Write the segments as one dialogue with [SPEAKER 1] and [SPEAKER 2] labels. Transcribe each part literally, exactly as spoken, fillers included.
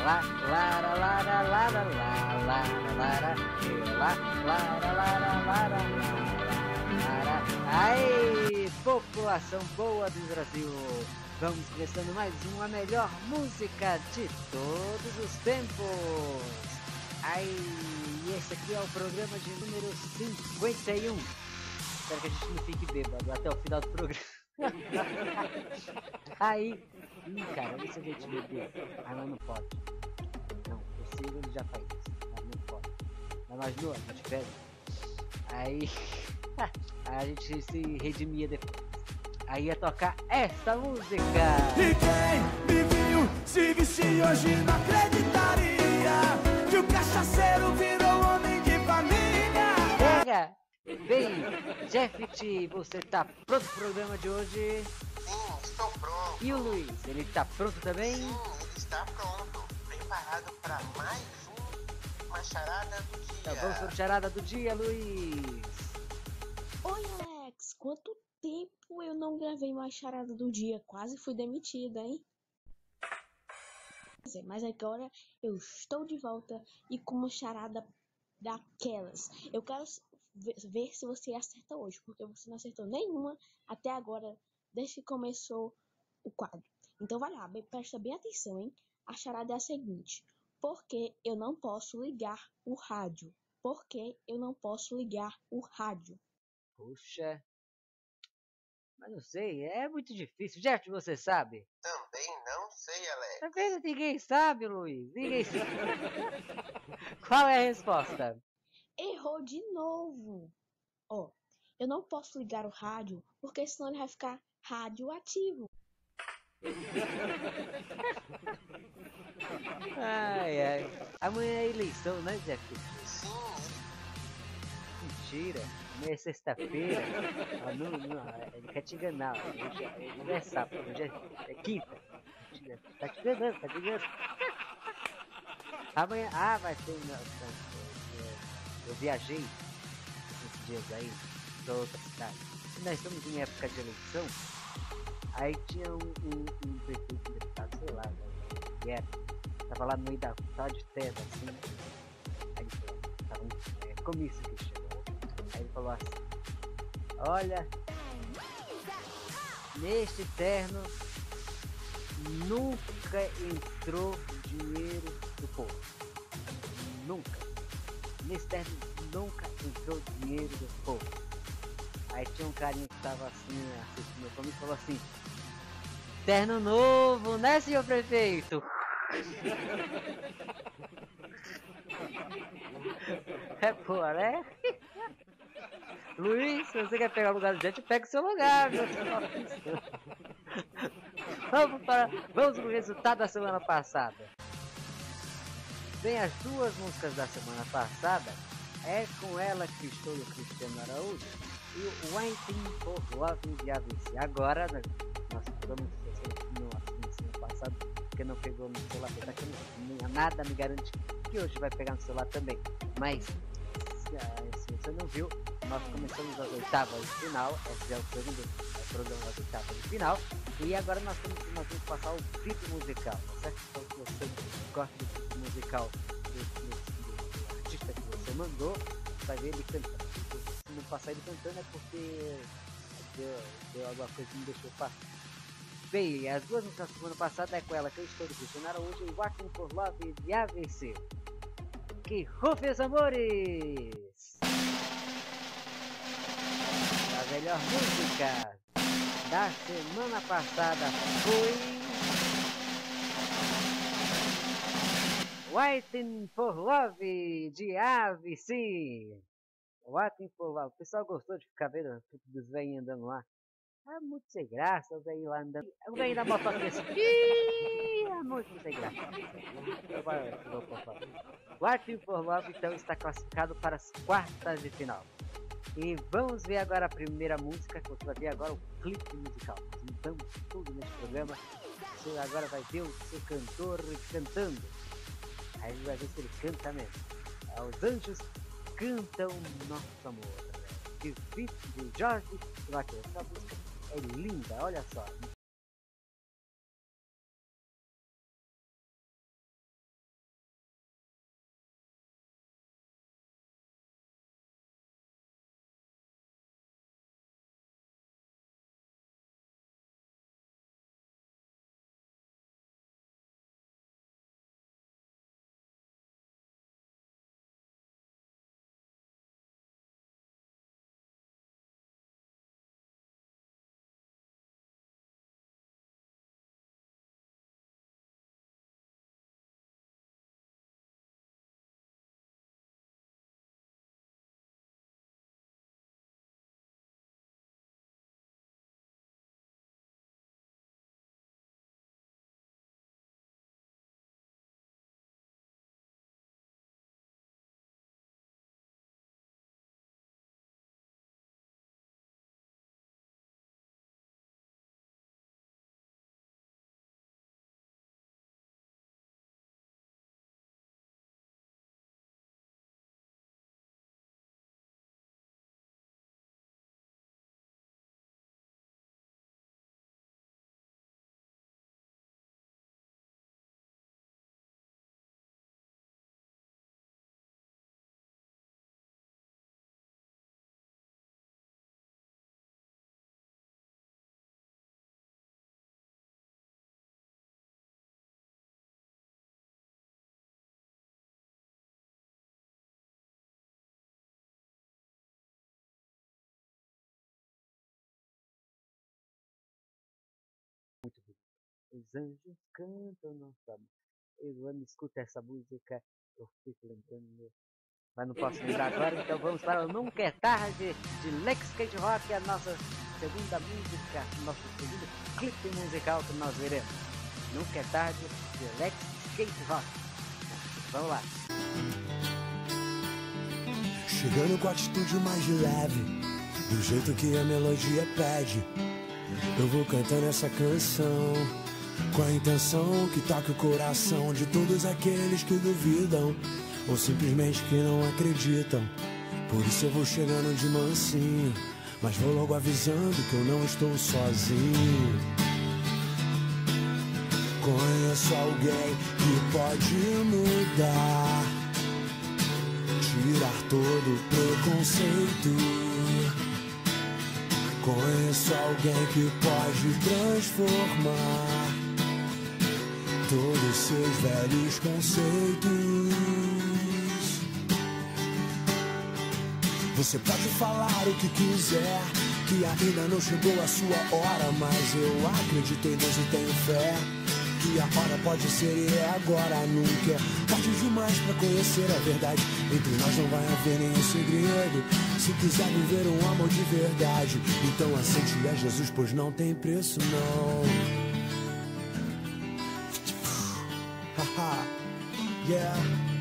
[SPEAKER 1] lá, lara, lara, lara, lara, lara, lara, lá, lara, lara, lara, lara. Aí, população boa do Brasil, vamos começando mais uma melhor música de todos os tempos. Aí, esse aqui é o programa de número cinquenta e um. Espero que a gente não fique bêbado até o final do programa. Aí, hum, cara, você vê te beber. Ah, mas não pode. Não, o Ciro ele já faz isso. Mas não pode. Mas nós não, a gente bebe. Aí, a gente se redimia depois. Aí ia tocar essa música.
[SPEAKER 2] E quem me viu se vestir hoje não acreditaria que o cachaceiro virou homem de família.
[SPEAKER 1] Pega! Bem, Jeff T, você tá pronto pro programa de hoje?
[SPEAKER 3] Sim, estou pronto.
[SPEAKER 1] E o Luiz, ele tá pronto também?
[SPEAKER 3] Sim, ele está pronto. Preparado para mais um, uma charada do dia.
[SPEAKER 1] Então vamos para a charada do dia, Luiz.
[SPEAKER 4] Oi, Alex. Quanto tempo eu não gravei mais charada do dia? Quase fui demitida, hein? Mas agora eu estou de volta e com uma charada daquelas. Eu quero ver se você acerta hoje, porque você não acertou nenhuma até agora, desde que começou o quadro. Então vai lá, bem, presta bem atenção, hein? A charada é a seguinte: por que eu não posso ligar o rádio? Por que eu não posso ligar o rádio?
[SPEAKER 1] Puxa, mas não sei, é muito difícil. Jeff, você sabe?
[SPEAKER 3] Também não sei, Alex.
[SPEAKER 1] Tá vendo? Ninguém sabe, Luiz. Ninguém sabe. Qual é a resposta?
[SPEAKER 4] Errou de novo. Ó, eu não posso ligar o rádio, porque senão ele vai ficar radioativo.
[SPEAKER 1] Ai, ai. Amanhã é eleição, né, Jeff?
[SPEAKER 3] Sim,
[SPEAKER 1] Mentira. Amanhã é sexta-feira. Ah, não, não, ele quer te enganar. Hoje, é- hoje não é sábado, hoje é, é quinta. Tá te enganando, tá te enganando. Amanhã. Ah, vai ter. Não, não, eu, eu viajei esses dias aí pra outra cidade. E nós estamos em época de eleição. Aí tinha um, um, um prefeito, um deputado, sei lá, que era. Tava lá no meio da sala de terra, assim. Aí ele falou, tava um é, comício que chegou. Aí ele falou assim: olha, neste terno nunca entrou dinheiro do povo. Nunca. Nesse terno nunca entrou dinheiro do povo. Aí tinha um carinha que tava assim, assistindo meu comício e falou assim: terno novo, né, senhor prefeito? É pô, né? Luiz, se você quer pegar o lugar do gente, pega o seu lugar, meu. Vamos para, vamos pro resultado da semana passada. Bem, as duas músicas da semana passada é com ela que estou o Cristiano Araújo e o Waiting for Love de A B C. Agora nós ficamos no semana passado porque não pegou no celular, apesar que não, nada me garante que hoje vai pegar no celular também. Mas se, se você não viu, nós começamos as oitavas de final. Esse é o segundo é o programa das oitavas de final. E agora nós, temos, nós vamos passar o clipe musical, tá certo? Então se você gosta do clipe musical do, do, do artista que você mandou, você vai ver ele cantando. Se não passar ele cantando é porque deu, deu alguma coisa que não deixou passar. Bem, as duas músicas da semana passada é com ela que eu estou de Cristiano hoje e Waiting for Love de A B C. Que rufem os amores! A melhor música da semana passada foi Waiting for Love de A B C. Waiting for Love. O pessoal gostou de ficar vendo dos velhinhos andando lá. É muito sem graça, o velho lá andando. O velho da motoquinha assim. Ih, é muito sem graça. Waiting for Love então está classificado para as quartas de final. E vamos ver agora a primeira música, que você vai ver agora o clipe musical. Nós mudamos tudo nesse programa. Você agora vai ver o seu cantor cantando. Aí vai ver se ele canta mesmo. Os Anjos Cantam Nosso Amor. De Fit de Jorge e Matheus. Essa música é linda, olha só. Os anjos cantam nosso amor. Eu quando escuto essa música, eu fico lembrando, mas não posso lembrar agora, então vamos para o Nunca é Tarde de Lex Skate Rock, a nossa segunda música, nosso segundo clipe musical que nós veremos. Nunca é Tarde de Lex Skate Rock. Vamos lá.
[SPEAKER 2] Chegando com a atitude mais leve, do jeito que a melodia pede, eu vou cantando essa canção com a intenção que toque o coração de todos aqueles que duvidam ou simplesmente que não acreditam. Por isso eu vou chegando de mansinho, mas vou logo avisando que eu não estou sozinho. Conheço alguém que pode mudar, tirar todo o preconceito. Conheço alguém que pode transformar todos seus velhos conceitos. Você pode falar o que quiser, que ainda não chegou a sua hora, mas eu acredito em Deus e tenho fé que a hora pode ser e é agora, nunca é tarde demais pra conhecer a verdade. Entre nós não vai haver nenhum segredo, se quiser viver um amor de verdade, então aceite a Jesus, pois não tem preço não. Haha, yeah.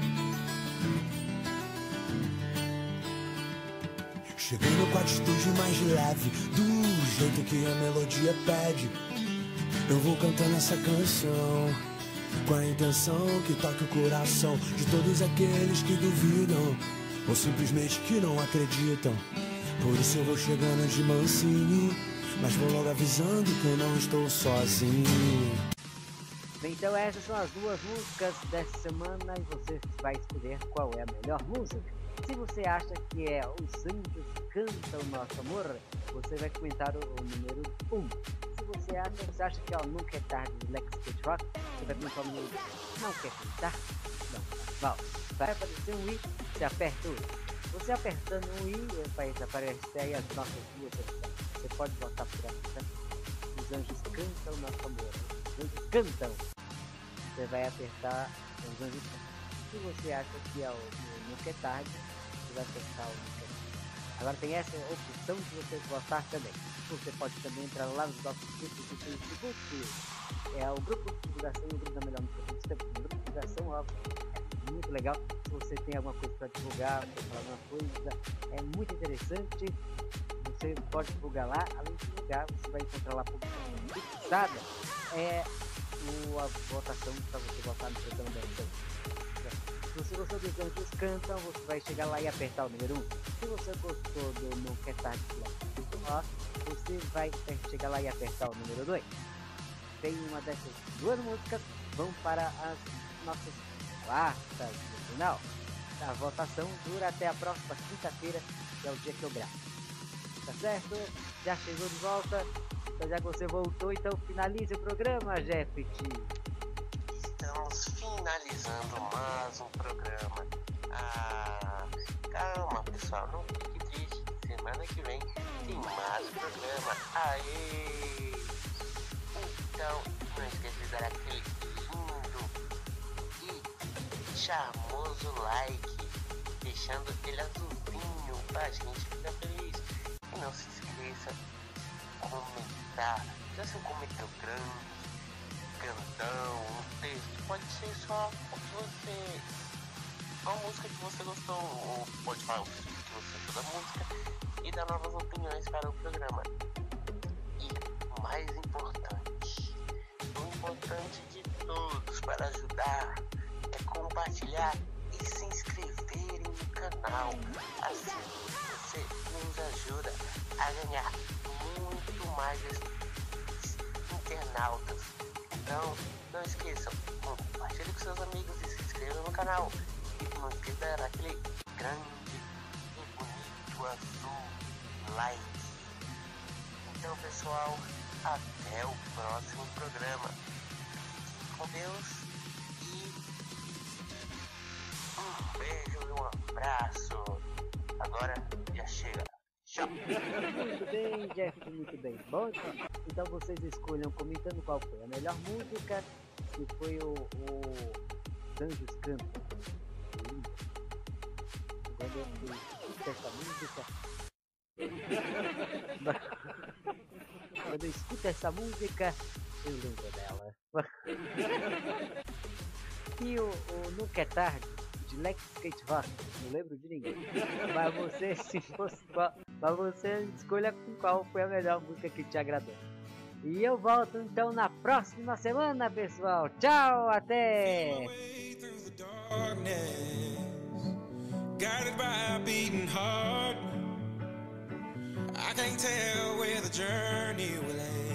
[SPEAKER 2] Chegando com a atitude mais leve, do jeito que a melodia pede, eu vou cantando essa canção com a intenção que toque o coração de todos aqueles que duvidam ou simplesmente que não acreditam. Por isso eu vou chegando de mansinho, mas vou logo avisando que eu não estou sozinho.
[SPEAKER 1] Bem, então essas são as duas músicas dessa semana e você vai escolher qual é a melhor música. Se você acha que é Os Anjos Cantam Nosso Amor, você vai comentar o, o número um. Se você acha, você acha que é o Nunca é Tarde de Lex Skate Rock, você vai comentar o número dois. Não quer comentar? Não. Volta. Vai aparecer um i, você aperta o i. Você apertando um i, vai aparecer aí as nossas duas opções. Você pode votar por essa. Os Anjos Cantam Nosso Amor. Os Anjos Cantam. Você vai apertar Os Anjos Cantam. Se você acha que é o, o Nunca é Tarde, você vai apertar o Nunca é Tarde. Agora tem essa opção de você votar também. Você pode também entrar lá nos nossos grupos do Facebook. É o grupo de divulgação e o grupo da melhor música. O grupo de divulgação, ó, é muito legal. Se você tem alguma coisa para divulgar, para falar alguma coisa, é muito interessante. Você pode divulgar lá. Além de divulgar, você vai encontrar lá publicação fixada. É o, a votação para você votar no programa da edição. Se você gostou dos Anjos Cantam, você vai chegar lá e apertar o número um. Se você gostou do Nunca é Tarde, você vai chegar lá e apertar o número dois. Tem uma dessas duas músicas, vão para as nossas quartas no final. A votação dura até a próxima quinta-feira, que é o dia que eu gravo. Tá certo? Já chegou de volta? Então já que você voltou, então finalize o programa, Jeff.
[SPEAKER 3] Estamos finalizando mais um programa. Ah, calma pessoal, não fique triste. Semana que vem tem mais um programa. Aê! Então, não esqueça de dar aquele lindo e charmoso like, deixando ele azulzinho pra gente ficar feliz. E não se esqueça de comentar. Já seu comentário grande, grandão, um texto, pode ser só o que você, uma música que você gostou, ou pode falar o que você gostou da música e dar novas opiniões para o programa. E o mais importante, o importante de todos para ajudar é compartilhar e se inscreverem no canal. Assim você nos ajuda a ganhar muito mais internautas. Então, não esqueçam, compartilhe com seus amigos e se inscrevam no canal. E não esqueça de dar aquele grande e bonito azul like. Então, pessoal, até o próximo programa. Fiquem com Deus e um beijo e um abraço. Agora já chega.
[SPEAKER 1] Muito bem, Jeff, muito bem. Bom, então vocês escolham comentando qual foi a melhor música, se foi o, o Anjos Cantam. Quando eu escuto essa música, quando eu escuto essa música, eu lembro dela. E o, o Nunca é Tarde, de Lex Skate Rock, não lembro de ninguém. Mas você, se fosse qual, mas você escolha qual foi a melhor música que te agradou. E eu volto então na próxima semana, pessoal. Tchau, até! Guided by a beating heart, I can't tell where the journey will end.